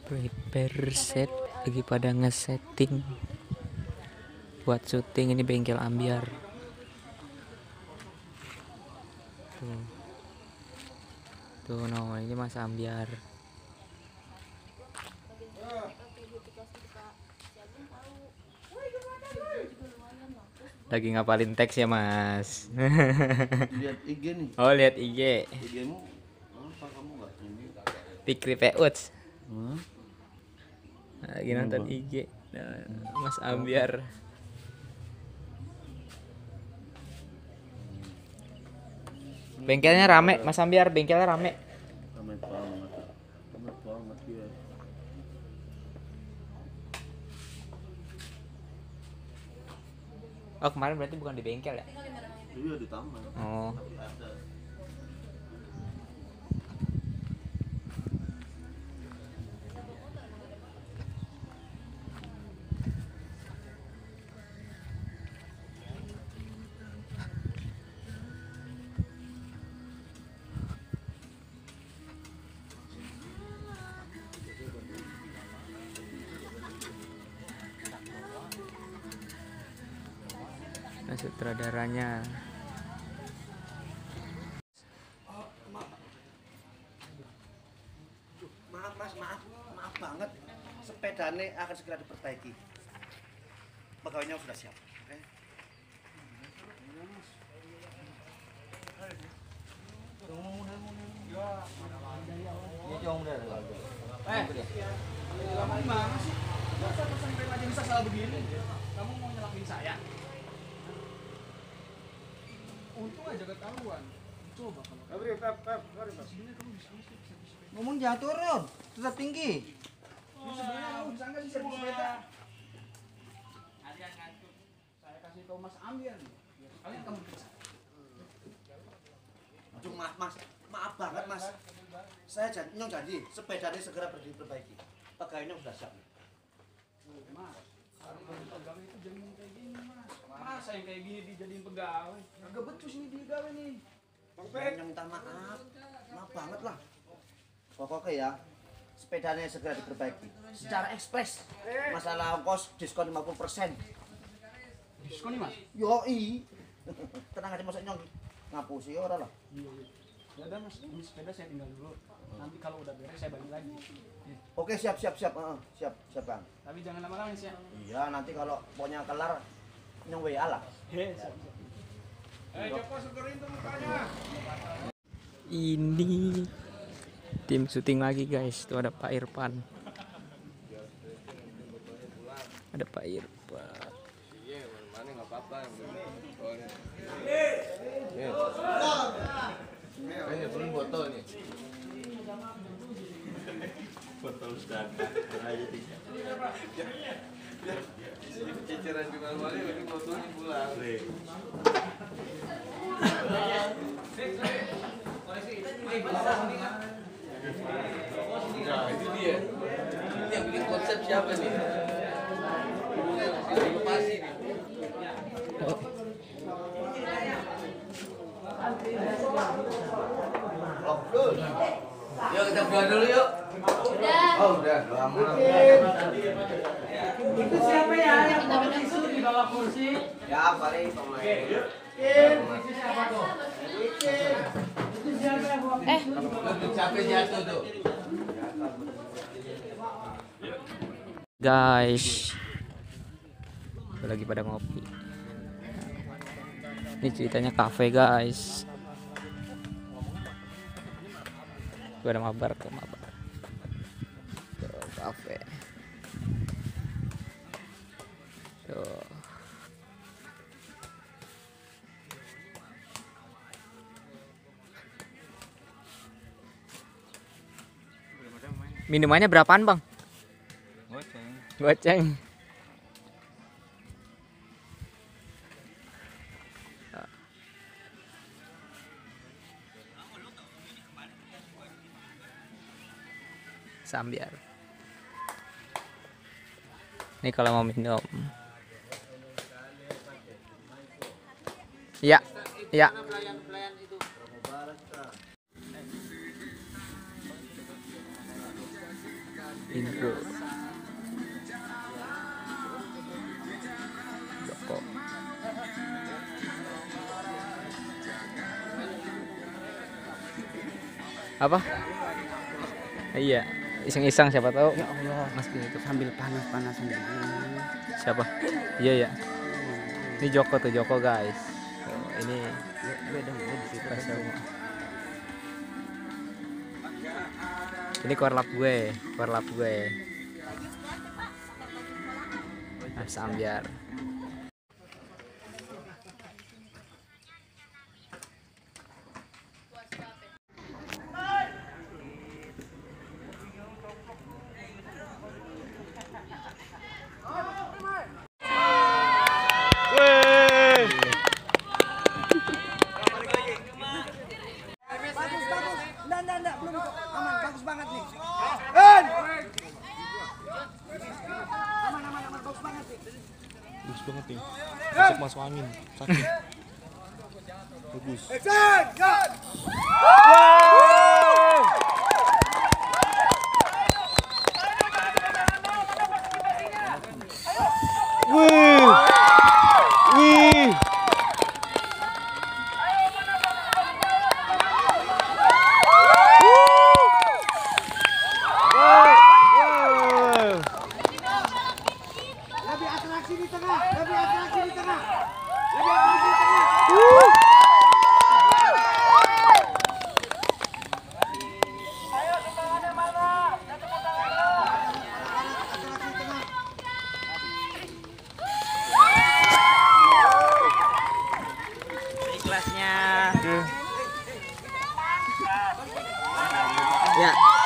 Prepare set, lagi pada ngesetting buat syuting. Ini bengkel ambiar tuh. Tuh no, ini mas ambiar lagi ngapalin teks ya mas. Lihat IG nih. Oh lihat IG. IG-mu apa, kamu nggak ini? Pikri Peuts Hmm? lagi nonton IG. Nah, mas ambiar. Bengkelnya rame mas ambiar, bengkelnya rame. Ramai banget. Ramai banget ya. Oh kemarin berarti bukan di bengkel ya? Iya di taman. Oh. Nah, sutradaranya Maaf mas, maaf banget. Sepedanya akan segera diperbaiki. Pegawainya sudah siap. Oke. Lama gimana sih? Masa sampai aja bisa salah begini? Kamu mau nyalakin saya? Untung aja ketahuan. Coba kalau. Sebenarnya kamu bisa nggak sih? Ngomong jangan turun, tetap tinggi. Sebenarnya kamu bisa nggak sih servis sepeda? Saya kasih tahu Mas Amir nih. Ya, kalian kamu periksa. Aduh maaf banget mas. Saya janji sepedanya segera diperbaiki. Pegawainya sudah siap. Mas, pegawai itu jangan kayak gini mas. Masa yang kayak gini dijadiin pegawai? Agak becus nih dia gawe nih. Saya minta maaf banget lah. Pokoknya ya, sepedanya segera diperbaiki secara ekspres. Masalah ongkos diskon 50%. Diskon nih mas? Yoi. Tenang aja masa nyong ngapusi orang lah. Iya. Ya udah mas, ini sepeda saya tinggal dulu. Nanti kalau udah beres saya balik lagi. Oke siap bang. Tapi jangan lama-lama ya. Iya nanti kalau pokoknya kelar nyong WA lah. Siap. Joko syukurin tuh mukanya. ini tim syuting lagi guys. Tuh ada Pak Irfan, ada Pak Irfan. Iya, mana nggak apa-apa. Ini belum botol nih. Botol standar aja tiga. Ciciran jual balik, ini botolnya pulang. Nah, itu dia. Ini yang bikin konsep siapa nih? Inovasi nih. Yuk kita doa dulu yuk. Oh udah doa malam. Itu siapa ya yang bawa tisu di bawah kursi? Ya paling pemain. Itu siapa tuh? Itu siapa yang bawa tisu? Capek jatuh tuh. Guys, lagi pada ngopi. Ini ceritanya kafe guys. Gue ada mabar tuh. Tuh, kafe. Tuh. Minumannya berapaan bang? Goceng. Sambiar. Ini kalau mau minum. Ya, ya. Indro Joko. Apa? Iya, iseng-iseng siapa tahu. Ya Allah, Mas itu sambil panas-panasan begini. siapa? Iya ya. Ini Joko tuh, Joko guys. Tuh, ini Gue dong, gue di situ. pas semua. Ini korlap gue, Mas Ambiar. Enggak, belum kok. Aman, bagus banget nih. Aman, bagus banget nih. Bagus banget nih. Masuk angin. Sakit. Bagus. Lebih atraksi di tengah. Ya.